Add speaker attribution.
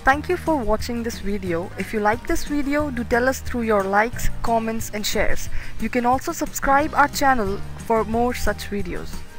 Speaker 1: Thank you for watching this video. If you like this video, do tell us through your likes, comments and shares. You can also subscribe our channel for more such videos.